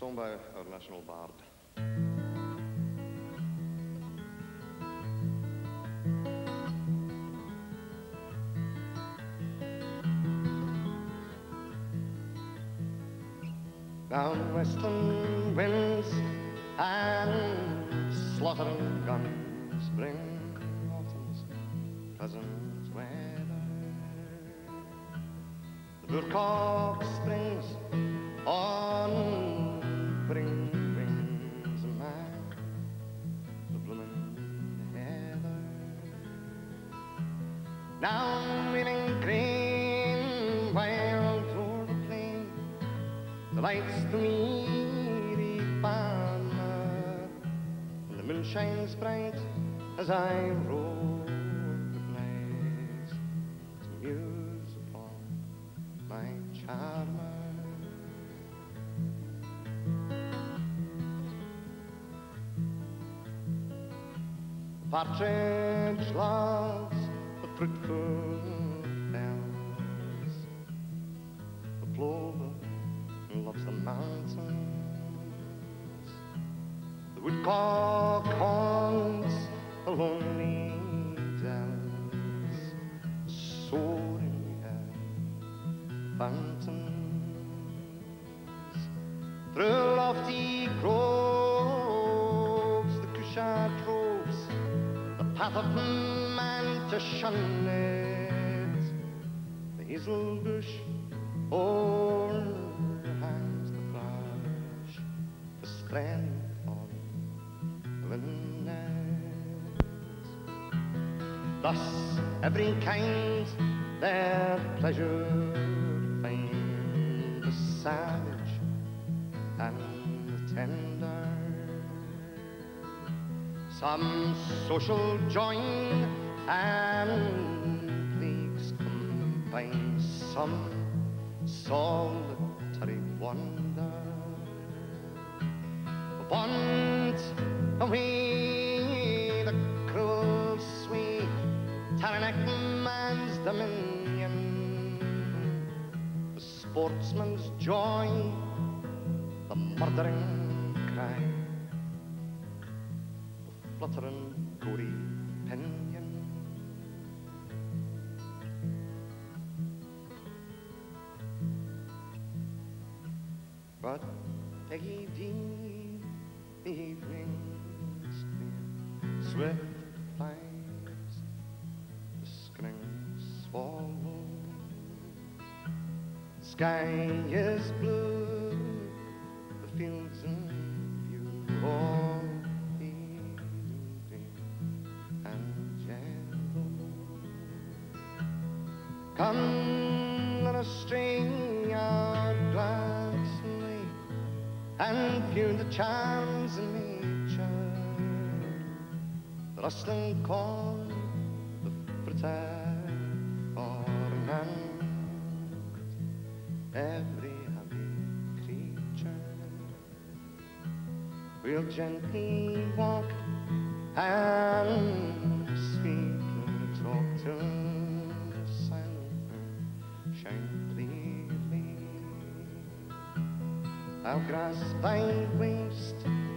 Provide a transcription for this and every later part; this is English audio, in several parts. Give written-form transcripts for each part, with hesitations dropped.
sung by our national bard. Down Westlin winds and slaughtering guns bring autumn's cousin's weather. The woodcock springs on bring wings and man the bloomin' heather. Now wheeling green wild o'er the plain, the lights the mealy banner, and the moon shines bright as I roll the blaze to muse upon my charmer. The partridge loves the fruitful fells, the plover loves the mountains, the woodcock haunts the lonely dells, the soaring fountains. Through lofty groves, the cushat troves, the path of man to shun it, the hazel bush o'erhangs the thrush, the strength on the linnet. Thus every kind their pleasure find, the savage and the tender. Some social join and plagues combine, some solitary wonder. Want away the cruel sway, tyrannic man's dominion, the sportsman's joy, the murdering cry, the fluttering gory pinion. But Peggy Dean, the evening's clear, swift flies the skimming swallow. Sky is blue, the fields in view, all evening and yellow. Come, let us string our glass and view the charms in nature, the rustling corn, the fertile corn, and every happy creature. We'll gently walk and sweetly talk till the sun shine clearly. I'll grasp thy waist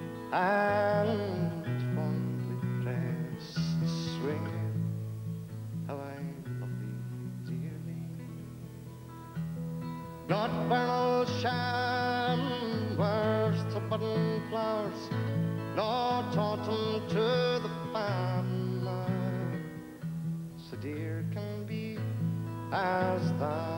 and fondly press, swear how I love thee dearly. Not vernal showers to button flowers, nor autumn to the farmer, so dear can be as thou